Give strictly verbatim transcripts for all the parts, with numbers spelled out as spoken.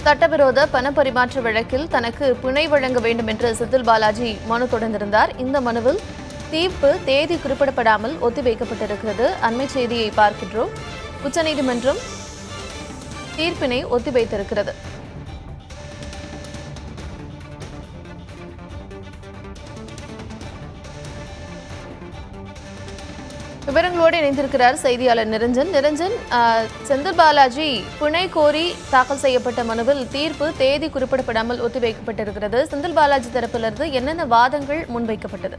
சட்டவிரோத பணப்பரிமாற்ற வழக்கில் தனக்கு பிணை வழங்க வேண்டும் என்று செந்தில் பாலாஜி மனு தொடர்ந்திருந்தார். இந்த மனுவில் தீர்ப்பு தேதி குறிப்பிடப்படாமல் ஒத்திவைக்கப்பட்டிருக்கிறது. அண்மை செய்தியை பார்க்கின்றோம். உச்சநீதிமன்றம் தீர்ப்பினை ஒத்திவைத்திருக்கிறது. விவரங்களோடு இணைந்திருக்கிறார் செய்தியாளர் நிரஞ்சன். நிரஞ்சன், செந்தில் பாலாஜி பிணை கோரி தாக்கல் செய்யப்பட்ட மனுவில் தீர்ப்பு தேதி குறிப்பிடப்படாமல் ஒத்திவைக்கப்பட்டிருக்கிறது. செந்தில் பாலாஜி தரப்பிலிருந்து என்னென்ன வாதங்கள் முன்வைக்கப்பட்டது?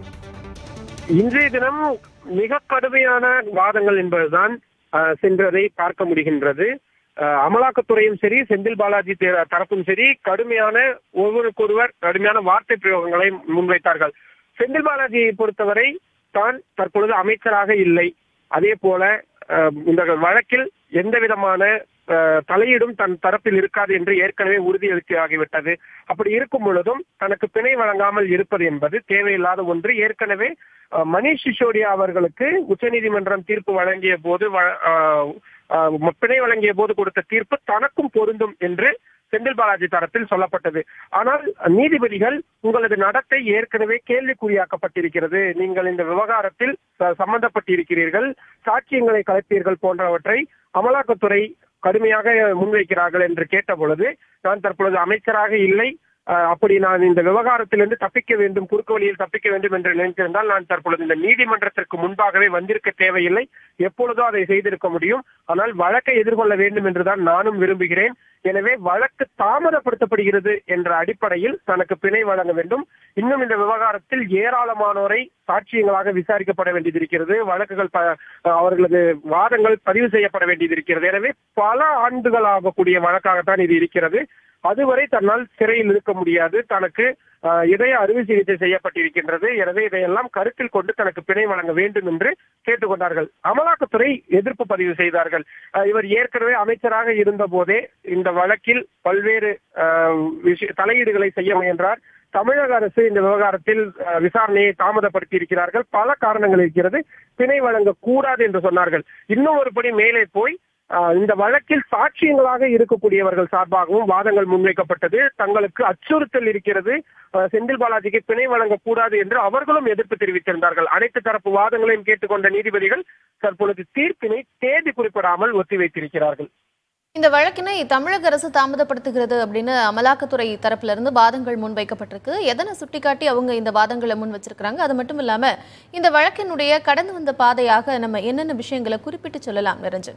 இன்றைய தினம் மிக கடுமையான வாதங்கள் என்பதுதான் சென்றதை பார்க்க முடிகின்றது. அமலாக்கத்துறையும் சரி, செந்தில் பாலாஜி தரப்பும் சரி, கடுமையான ஒருவருக்கொருவர் கடுமையான வார்த்தை பிரயோகங்களை முன்வைத்தார்கள். செந்தில் பாலாஜியை பொறுத்தவரை தான் தற்பொழுது அமைச்சராக இல்லை, அதே போல இந்த வழக்கில் எந்த விதமான தலையீடும் தன் தரப்பில் இருக்காது என்று ஏற்கனவே உறுதியளித்து ஆகிவிட்டது. அப்படி இருக்கும் பொழுதும் தனக்கு பிணை வழங்காமல் இருப்பது என்பது தேவையில்லாத ஒன்று. ஏற்கனவே மணீஷ் சிசோடியா அவர்களுக்கு உச்சநீதிமன்றம் தீர்ப்பு வழங்கிய போது பிணை வழங்கிய போது கொடுத்த தீர்ப்பு தனக்கும் பொருந்தும் என்று செந்தில் பாலாஜி தரப்பில் சொல்லப்பட்டது. ஆனால் நீதிபதிகள் உங்களது நடத்தை ஏற்கனவே கேள்விக்குறியாக்கப்பட்டிருக்கிறது, நீங்கள் இந்த விவகாரத்தில் சம்பந்தப்பட்டிருக்கிறீர்கள், சாட்சியங்களை கலைப்பீர்கள் போன்றவற்றை அமலாக்கத்துறை கடுமையாக முன்வைக்கிறார்கள் என்று கேட்ட பொழுது, நான் தற்பொழுது அமைச்சராக இல்லை, அப்படி நான் இந்த விவகாரத்திலிருந்து தப்பிக்க வேண்டும், குறுக்கு வழியில் தப்பிக்க வேண்டும் என்று நினைத்திருந்தால் நான் தற்பொழுது இந்த நீதிமன்றத்திற்கு முன்பாகவே வந்திருக்க தேவையில்லை, எப்பொழுதோ அதை செய்திருக்க முடியும். ஆனால் வழக்கை எதிர்கொள்ள வேண்டும் என்றுதான் நானும் விரும்புகிறேன். எனவே வழக்கு தாமதப்படுத்தப்படுகிறது என்ற அடிப்படையில் தனக்கு பிணை வழங்க வேண்டும். இன்னும் இந்த விவகாரத்தில் ஏராளமானோரை சாட்சியங்களாக விசாரிக்கப்பட வேண்டியது இருக்கிறது, வழக்குகள் அவர்களது வாதங்கள் பதிவு செய்யப்பட வேண்டியது இருக்கிறது. எனவே பல ஆண்டுகள் ஆகக்கூடிய வழக்காகத்தான் இது இருக்கிறது. அதுவரை தன்னால் சிறையில் இருக்க முடியாது, தனக்கு இதய அறுவை சிகிச்சை செய்யப்பட்டிருக்கின்றது. எனவே இதையெல்லாம் கருத்தில் கொண்டு தனக்கு பிணை வழங்க வேண்டும் என்று கேட்டுக்கொண்டார்கள். அமலாக்கத்துறை எதிர்ப்பு பதிவு செய்தார்கள். இவர் ஏற்கனவே அமைச்சராக இருந்த போதே இந்த வழக்கில் பல்வேறு தலையீடுகளை செய்ய முயன்றார். தமிழக அரசு இந்த விவகாரத்தில் விசாரணையை தாமதப்படுத்தி இருக்கிறார்கள், பல காரணங்கள் இருக்கிறது, பிணை வழங்க கூடாது என்று சொன்னார்கள். இன்னும் ஒருபடி மேலே போய் இந்த வழக்கில் சாட்சியங்களாக இருக்கக்கூடியவர்கள் சார்பாகவும் வாதங்கள் முன்வைக்கப்பட்டது. தங்களுக்கு அச்சுறுத்தல் இருக்கிறது, செந்தில் பாலாஜிக்கு பிணை வழங்கக்கூடாது என்று அவர்களும் எதிர்ப்பு தெரிவித்திருந்தார்கள். அனைத்து தரப்பு வாதங்களையும் கேட்டுக்கொண்ட நீதிபதிகள் தற்பொழுது தீர்ப்பினை தேதி குறிப்பிடாமல் ஒத்திவைத்திருக்கிறார்கள். இந்த வழக்கினை தமிழக அரசு தாமதப்படுத்துகிறது அப்படின்னு அமலாக்கத்துறை தரப்புல இருந்து வாதங்கள் முன்வைக்கப்பட்டிருக்கு. எதனை சுட்டிக்காட்டி அவங்க இந்த வாதங்களை முன் வச்சிருக்கிறாங்க? அது மட்டும் இல்லாம இந்த வழக்கினுடைய கடந்து வந்த பாதையாக நம்ம என்னென்ன விஷயங்களை குறிப்பிட்டு சொல்லலாம் நிரஞ்சன்?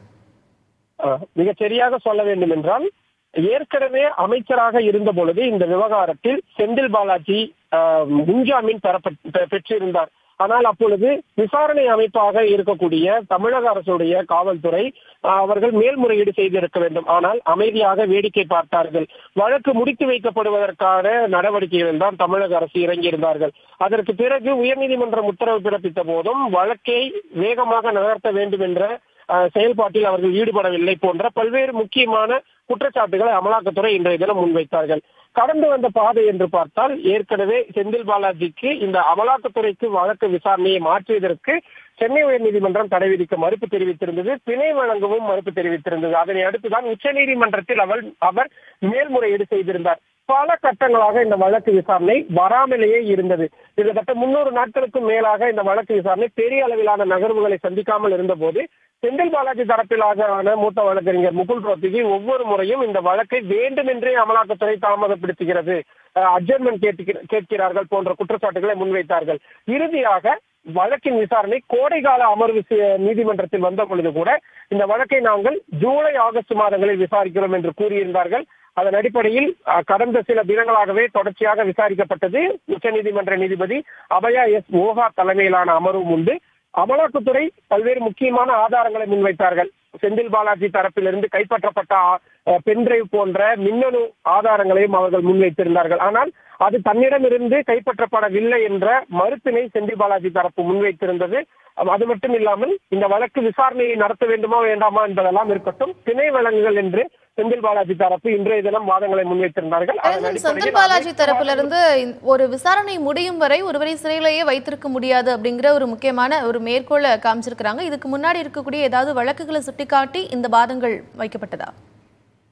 மிகச் சரியாக சொல்ல வேண்டும் என்றால், ஏற்கனவே அமைச்சராக இருந்த பொழுது இந்த விவகாரத்தில் செந்தில் பாலாஜி முன்ஜாமீன் பெற்றிருந்தார். ஆனால் அப்பொழுது விசாரணை அமைப்பாக இருக்கக்கூடிய தமிழக அரசுடைய காவல்துறை அவர்கள் மேல்முறையீடு செய்திருக்க வேண்டும். ஆனால் அமைதியாக வேடிக்கை பார்த்தார்கள். வழக்கு முடித்து வைக்கப்படுவதற்கான நடவடிக்கைகளில் தான் தமிழக அரசு இறங்கியிருந்தார்கள். அதற்கு பிறகு உயர்நீதிமன்றம் உத்தரவு பிறப்பித்த போதும் வழக்கை வேகமாக நகர்த்த வேண்டும் என்ற செயல்பாட்டில் அவர்கள் ஈடுபடவில்லை போன்ற பல்வேறு முக்கியமான குற்றச்சாட்டுகளை அமலாக்கத்துறை இன்றைய தினம் முன்வைத்தார்கள். கடந்து வந்த பாதை என்று பார்த்தால், ஏற்கனவே செந்தில் பாலாஜிக்கு இந்த அமலாக்கத்துறைக்கு வழக்கு விசாரணையை மாற்றுவதற்கு சென்னை உயர்நீதிமன்றம் தடை விதிக்க மறுப்பு தெரிவித்திருந்தது, பிணை வழங்கவும் மறுப்பு தெரிவித்திருந்தது. அதனை அடுத்துதான் உச்சநீதிமன்றத்தில் அவர் அவர் மேல்முறையீடு செய்திருந்தார். பல கட்டங்களாக இந்த வழக்கு விசாரணை வராமலேயே இருந்தது. கிட்டத்தட்ட முன்னூறு நாட்களுக்கும் மேலாக இந்த வழக்கு விசாரணை பெரிய அளவிலான நகர்வுகளை சந்திக்காமல் இருந்த போது செந்தில் பாலாஜி தரப்பிலான மூத்த வழக்கறிஞர் முகுல் ரோத்தகி ஒவ்வொரு முறையும் இந்த வழக்கை வேண்டுமென்றே அமலாக்கத்துறை தாமதப்படுத்துகிறது, அட்ஜர்மென்ட் கேட்கிறார்கள் போன்ற குற்றச்சாட்டுகளை முன்வைத்தார்கள். இறுதியாக வழக்கின் விசாரணை கோடைகால அமர்வு நீதிமன்றத்தில் வந்த பொழுது கூட இந்த வழக்கை நாங்கள் ஜூலை ஆகஸ்ட் மாதங்களில் விசாரிக்கிறோம் என்று கூறியிருந்தார்கள். அதன் அடிப்படையில் கடந்த சில தினங்களாகவே தொடர்ச்சியாக விசாரிக்கப்பட்டது. உச்சநீதிமன்ற நீதிபதி அபயா எஸ் ஓஹா தலைமையிலான அமர்வும் உண்டு. அமலாக்கத்துறை பல்வேறு முக்கியமான ஆதாரங்களை முன்வைத்தார்கள். செந்தில் பாலாஜி தரப்பிலிருந்து கைப்பற்றப்பட்ட பென்டிரைவ் போன்ற மின்னணு ஆதாரங்களையும் அவர்கள் முன்வைத்திருந்தார்கள். ஆனால் அது தன்னிடமிருந்து கைப்பற்றப்படவில்லை என்ற மறுப்பினை செந்தில் பாலாஜி தரப்பு முன்வைத்திருந்தது. அது மட்டும் இல்லாமல் இந்த வழக்கு விசாரணையை நடத்த வேண்டுமா வேண்டாமா என்பதெல்லாம் இருக்கட்டும், பிணை வழங்குகள் என்று செந்தில் பாலாஜி தரப்பு இன்றைய தினம் வாதங்களை முன்வைத்திருந்தார்கள். செந்தில் பாலாஜி தரப்பிலிருந்து ஒரு விசாரணை முடியும் வரை ஒருவரை சிறையிலேயே வைத்திருக்க முடியாது அப்படிங்கிற ஒரு முக்கியமான ஒரு மேற்கோளை காமிச்சிருக்கிறாங்க. இதுக்கு முன்னாடி இருக்கக்கூடிய ஏதாவது வழக்குகளை சுட்டிக்காட்டி இந்த வாதங்கள் வைக்கப்பட்டதா?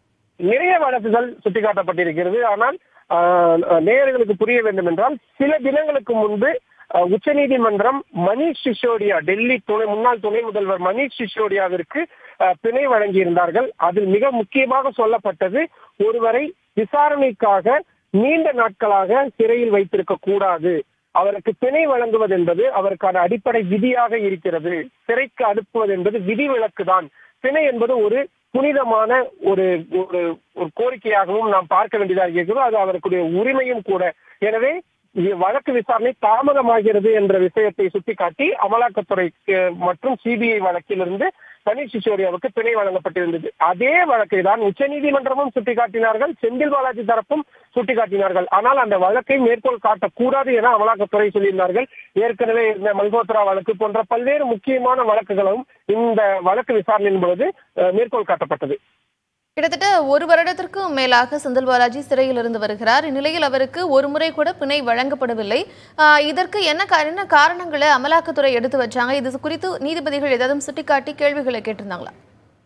நிறைய வழக்குகள் சுட்டிக்காட்டப்பட்டிருக்கிறது. ஆனால் நேயர்களுக்கு புரிய வேண்டும் என்றால், சில தினங்களுக்கு முன்பு உச்சநீதிமன்றம் மணீஷ் சிசோடியா, டெல்லி துணை முன்னாள் துணை முதல்வர் மணீஷ் சிசோடியாவிற்கு பிணை வழங்கியிருந்தார்கள். அதில் மிக முக்கியமாக சொல்லப்பட்டது, ஒருவரை விசாரணைக்காக நீண்ட நாட்களாக சிறையில் வைத்திருக்க கூடாது, அவருக்கு பிணை வழங்குவது என்பது அவருக்கான அடிப்படை விதியாக இருக்கிறது, சிறைக்கு அனுப்புவது என்பது விதிவிலக்கு தான், பிணை என்பது ஒரு புனிதமான ஒரு ஒரு கோரிக்கையாகவும் நாம் பார்க்க வேண்டியதாக இருக்கிறது, அது அவருடைய உரிமையும் கூட. எனவே வழக்கு விசாரணை தாமதமாகிறது என்ற விஷயத்தை சுட்டிக்காட்டி அமலாக்கத்துறை மற்றும் சிபிஐ வழக்கிலிருந்து மணீஷ் சிசோடியாவுக்கு பிணை வழங்கப்பட்டிருந்தது. அதே வழக்கை தான் உச்சநீதிமன்றமும் சுட்டிக்காட்டினார்கள், செந்தில் பாலாஜி தரப்பும் சுட்டிக்காட்டினார்கள். ஆனால் அந்த வழக்கை மேற்கோள் காட்டக்கூடாது என அமலாக்கத்துறை சொல்லியிருந்தார்கள். ஏற்கனவே இந்த மல்கோத்ரா வழக்கு போன்ற பல்வேறு முக்கியமான வழக்குகளும் இந்த வழக்கு விசாரணையின் பொழுது மேற்கோள் காட்டப்பட்டது. கிட்டத்தட்ட ஒரு வருடத்திற்கும் மேலாக செந்தில் பாலாஜி சிறையில் இருந்து வருகிறார். இந்நிலையில் அவருக்கு ஒரு முறை கூட பிணை வழங்கப்படவில்லை. இதற்கு என்ன என்ன காரணங்களை அமலாக்கத்துறை எடுத்து வச்சாங்க? இது குறித்து நீதிபதிகள் ஏதாவது சுட்டிக்காட்டி கேள்விகளை கேட்டிருந்தாங்களா?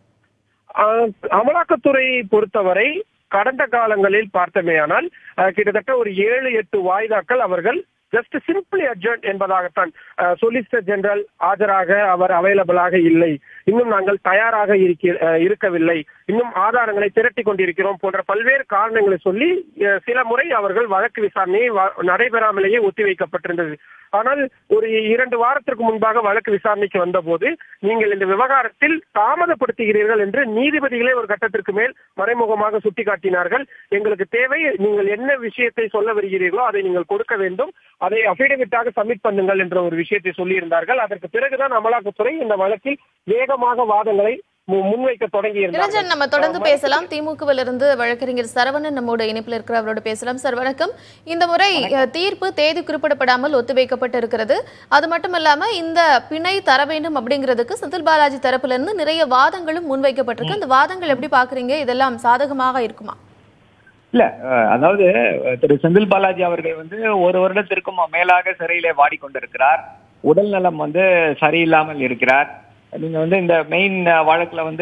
அமலாக்கத்துறையை பொறுத்தவரை கடந்த காலங்களில் பார்த்தமேயானால் கிட்டத்தட்ட ஒரு ஏழு எட்டு வாய்தாக்கள் அவர்கள் ஜஸ்ட் சிம்பிளி அட்ஜர்ன் என்பதாகத்தான், சொலிசிட்டர் ஜெனரல் ஆஜராக அவர் அவைலபிளாக இல்லை, இன்னும் நாங்கள் தயாராக இருக்கவில்லை, இன்னும் ஆதாரங்களை திரட்டி கொண்டிருக்கிறோம் போன்ற பல்வேறு காரணங்களை சொல்லி சில முறை அவர்கள் வழக்கு விசாரணையை நடைபெறாமலேயே ஒத்திவைக்கப்பட்டிருந்தது. ஆனால் ஒரு இரண்டு வாரத்திற்கு முன்பாக வழக்கு விசாரணைக்கு வந்த போது, நீங்கள் இந்த விவகாரத்தில் தாமதப்படுத்துகிறீர்கள் என்று நீதிபதிகளே ஒரு கட்டத்திற்கு மேல் மறைமுகமாக சுட்டிக்காட்டினார்கள். எங்களுக்கு தேவை, நீங்கள் என்ன விஷயத்தை சொல்ல வருகிறீர்களோ அதை நீங்கள் கொடுக்க வேண்டும், அதை அபிடவிட்டாக சப்மிட் பண்ணுங்கள் என்ற ஒரு விஷயத்தை சொல்லியிருந்தார்கள். அதற்கு பிறகுதான் அமலாக்கத்துறை இந்த வழக்கில் வேகமாக வாதங்களை முன்வைக்க தொடங்கி இருந்தார். நம்ம தொடர்ந்து பேசலாம். திமுகவில் இருந்து வழக்கறிஞர் சரவணன் நம்மோட இணைப்பில் இருக்கிற அவரோட பேசலாம். சார் வணக்கம். இந்த முறை தீர்ப்பு தேதி குறிப்பிடப்படாமல் ஒத்திவைக்கப்பட்டு இருக்கிறது. அது மட்டும் இல்லாம இந்த பிணை தர வேண்டும் அப்படிங்கிறதுக்கு செந்தில் பாலாஜி தரப்புல இருந்து நிறைய வாதங்களும் முன்வைக்கப்பட்டிருக்கு. அந்த வாதங்கள் எப்படி பாக்குறீங்க? இதெல்லாம் சாதகமாக இருக்குமா? இல்ல, அதாவது திரு செந்தில் பாலாஜி அவர்கள் வந்து ஒரு வருடத்திற்கும் மேலாக சிறையிலே வாடிக்கொண்டிருக்கிறார். உடல் நலம் வந்து சரியில்லாமல் இருக்கிறார். நீங்க வந்து இந்த மெயின் வழக்குல வந்து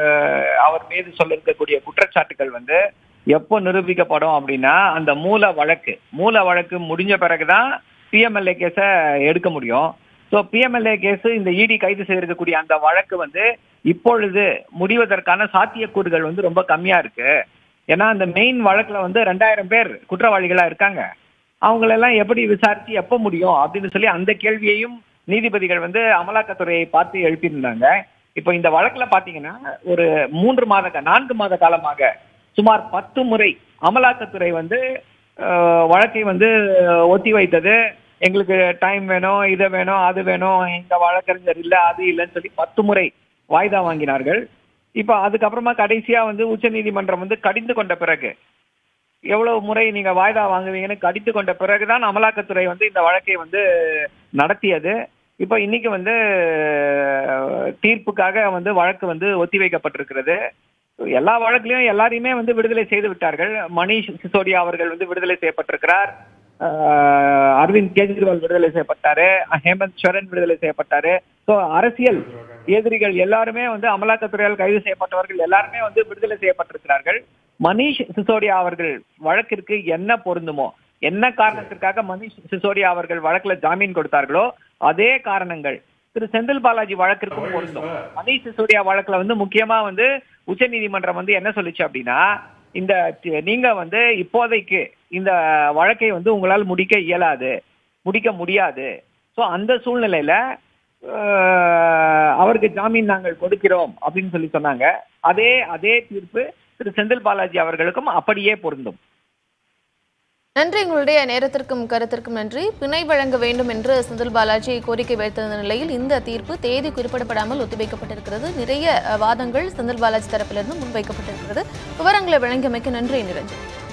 அவர் மீது சொல்ல இருக்கக்கூடிய குற்றச்சாட்டுகள் வந்து எப்போ நிரூபிக்கப்படும் அப்படின்னா, அந்த மூல வழக்கு மூல வழக்கு முடிஞ்ச பிறகுதான் பிஎம்எல்ஏ கேஸ எடுக்க முடியும். ஸோ பிஎம்எல்ஏ கேஸ் இந்த இடி கைது செய்திருக்கக்கூடிய அந்த வழக்கு வந்து இப்பொழுது முடிவதற்கான சாத்தியக்கூறுகள் வந்து ரொம்ப கம்மியா இருக்கு. ஏன்னா அந்த மெயின் வழக்குல வந்து ரெண்டாயிரம் பேர் குற்றவாளிகளா இருக்காங்க. அவங்களெல்லாம் எப்படி விசாரிச்சு எப்ப முடியும் அப்படின்னு சொல்லி அந்த கேள்வியையும் நீதிபதிகள் வந்து அமலாக்கத்துறையை பார்த்து எழுப்பியிருந்தாங்க. இப்போ இந்த வழக்குல பாத்தீங்கன்னா ஒரு மூன்று மாத நான்கு மாத காலமாக சுமார் பத்து முறை அமலாக்கத்துறை வந்து வழக்கை வந்து ஒத்தி வைத்தது. எங்களுக்கு டைம் வேணும், இதை வேணும், அது வேணும், இந்த வழக்கறிஞர் இல்லை, அது இல்லைன்னு சொல்லி பத்து முறை வாய்தா வாங்கினார்கள். இப்ப அதுக்கப்புறமா கடைசியா வந்து உச்ச நீதிமன்றம் வந்து கடிந்து கொண்ட பிறகு, எவ்வளவு முறை நீங்க வாய்தா வாங்குவீங்கன்னு கடிந்து கொண்ட பிறகுதான் அமலாக்கத்துறை வந்து இந்த வழக்கை வந்து நடத்தியது. இப்ப இன்னைக்கு வந்து தீர்ப்புக்காக வந்து வழக்கு வந்து ஒத்திவைக்கப்பட்டிருக்கிறது. எல்லா வழக்குலயும் எல்லாரையுமே வந்து விடுதலை செய்து விட்டார்கள். மணீஷ் சிசோடியா அவர்கள் வந்து விடுதலை செய்யப்பட்டிருக்கிறார், அரவிந்த் கெஜ்ரிவால் விடுதலை செய்யப்பட்டாரு, ஹேமந்த் சோரன் விடுதலை செய்யப்பட்டாரு. ஸோ அரசியல் எதிரிகள் எல்லாருமே வந்து அமலாக்கத்துறையால் கைது செய்யப்பட்டவர்கள் எல்லாருமே வந்து விடுதலை செய்யப்பட்டிருக்கிறார்கள். மணீஷ் சிசோடியா அவர்கள் வழக்கிற்கு என்ன பொருந்துமோ, என்ன காரணத்திற்காக மணீஷ் சிசோடியா அவர்கள் வழக்குல ஜாமீன் கொடுத்தார்களோ அதே காரணங்கள் திரு செந்தில் பாலாஜி வழக்கிற்கும் பொருந்தும். மணீஷ் சிசோடியா வழக்குல வந்து முக்கியமா வந்து உச்ச நீதிமன்றம் வந்து என்ன சொல்லிச்சு அப்படின்னா, இந்த நீங்க வந்து இப்போதைக்கு இந்த வழக்கை வந்து உங்களால் முடிக்க இயலாது, முடிக்க முடியாது. ஸோ அந்த சூழ்நிலையில அவருக்கு ஜாமீன் நாங்கள் கொடுக்கிறோம் அப்படின்னு சொல்லி சொன்னாங்க. அதே அதே தீர்ப்பு திரு செந்தில் பாலாஜி அவர்களுக்கும் அப்படியே பொருந்தும். நன்றி. உங்களுடைய நேரத்திற்கும் கருத்திற்கும் நன்றி. பிணை வழங்க வேண்டும் என்று செந்தில் பாலாஜி கோரிக்கை வைத்திருந்த நிலையில் இந்த தீர்ப்பு தேதி குறிப்பிடப்படாமல் ஒத்திவைக்கப்பட்டிருக்கிறது. நிறைய வாதங்கள் செந்தில் பாலாஜி தரப்பிலிருந்து முன்வைக்கப்பட்டிருக்கிறது. விவரங்களை வழங்கியமைக்கு நன்றி நிரஞ்சன்.